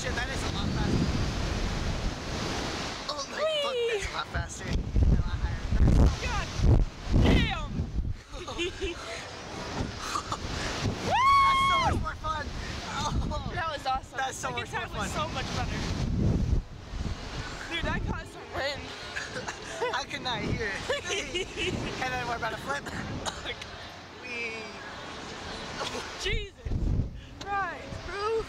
shit, that is a lot faster. Oh my fuck, that's a lot faster. And a lot higher. God damn! That's so much more fun. Oh, That was awesome. that's so much more Second time fun. was so much better. Dude, I caught some wind. I could not hear it. And then we're about to flip. Wee. Jesus. Right. Move.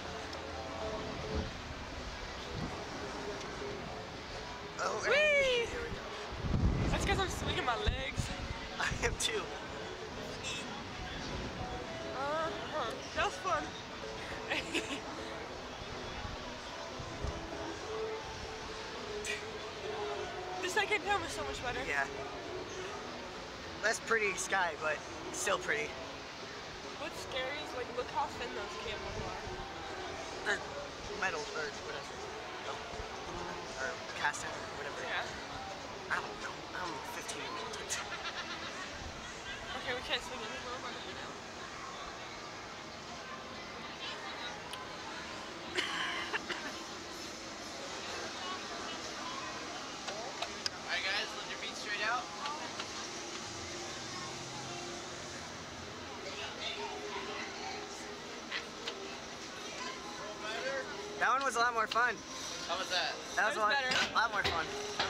Oh, and Whee! here we go. That's because I'm swinging my legs. I am too. That was fun. The second time was so much better. Yeah. Less pretty sky, but still pretty. What's scary is like, look how thin those camels are. Or metal, or whatever. Oh. Or cast iron, or whatever. Yeah. I don't know. I'm 15 years old. Okay, we can't swing anymore. We're gonna now. Alright guys, let your feet straight out. That one was a lot more fun. How was that? That was a That was better. lot more fun.